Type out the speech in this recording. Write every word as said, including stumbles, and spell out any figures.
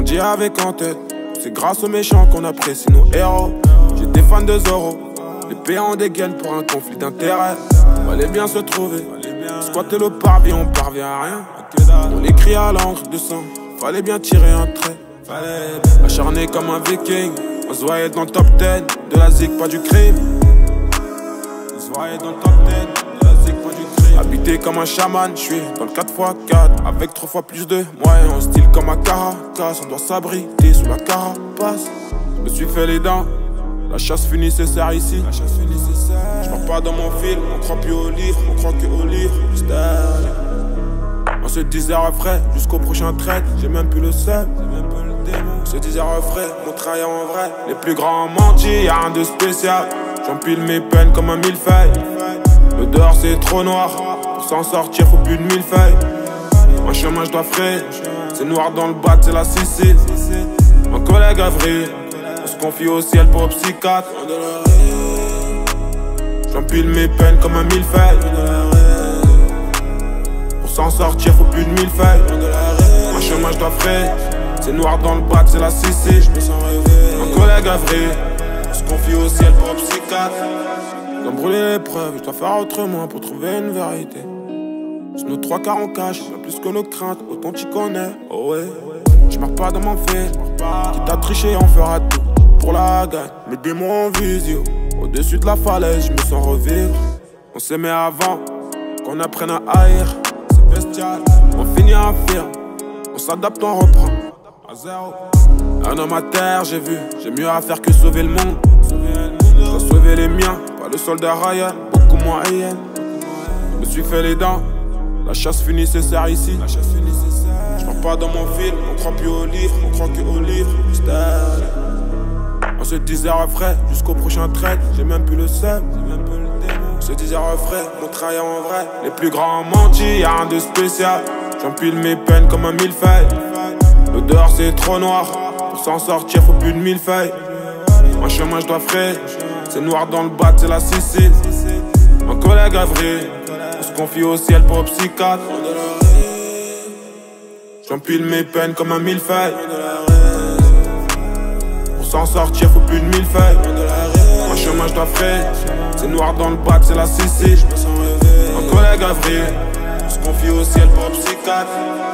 dit avec en tête, c'est grâce aux méchants qu'on apprécie nos héros. J'étais fan de Zoro, les payants dégainent pour un conflit d'intérêts. Fallait bien se trouver, squatter le parvis, on parvient à rien. On écrit à l'encre de sang, fallait bien tirer un trait. Acharné comme un viking, on se voyait dans le top dix de la zig, pas du crime. On se voyait dans le top dix de la zig, pas du crime. Habité comme un chaman, je suis dans le quatre fois quatre avec trois fois plus de moyens. En style comme un Caracas, on doit s'abriter sous la carapace. Je me suis fait les dents, la chasse fait nécessaire ici. Je pars pas dans mon film, on croit plus au livre, on croit que au livre. On se disait refrais jusqu'au prochain trait, j'ai même plus le seum. On se disait refrais, on travaille en vrai. Les plus grands ont menti, y'a rien de spécial. J'empile mes peines comme un millefeuille. Le dehors c'est trop noir, pour s'en sortir faut plus de mille feuilles. Un chemin je dois frayer, c'est noir dans le bac, c'est la Sicile. Mon collègue Avril, on se confie au ciel pour psychiatre. J'empile mes peines comme un millefeuille. Pour s'en sortir faut plus de mille feuilles. Un chemin je dois frayer, c'est noir dans le bac, c'est la Sicile. Mon collègue Avril, on se confie au ciel pour psychiatre. J'ai brûlé les preuves, je dois faire autrement pour trouver une vérité. Sur nos trois quarts on cache, bien plus que nos craintes, autant t'y connais, oh ouais. Je meurs pas dans mon fait, quitte à tricher on fera tout pour la gagne. Mes démons en visio, au-dessus de la falaise, je me sens revivre. On s'aimait avant, qu'on apprenne à haïr, c'est bestial. On finit à faire, on s'adapte, on reprend à zéro. Un homme à terre, j'ai vu, j'ai mieux à faire que sauver le monde. Je dois sauver les miens, pas le soldat Ryan, beaucoup moins Ian. Je me suis fait les dents, la chasse fut nécessaire ici. Je pars pas dans mon film, on croit plus au livre, on croit que au livre. On se disait refrais jusqu'au prochain trait, j'ai même plus le seum. On se disait refrais, on travaille en vrai. Les plus grands ont menti, y'a rien de spécial. J'empile mes peines comme un millefeuille. Le dehors c'est trop noir, pour s'en sortir faut plus de mille feuilles. Un chemin je dois frayer, c'est noir dans le bac, c'est la Sicile. Mon collègue Avril, on se confie au ciel pour psychiatre. J'empile mes peines comme un millefeuille. Pour s'en sortir faut plus de mille feuilles. Un chemin je dois frayer, c'est noir dans le bac, c'est la Sicile. Mon collègue Avril, on se confie au ciel pour psychiatre.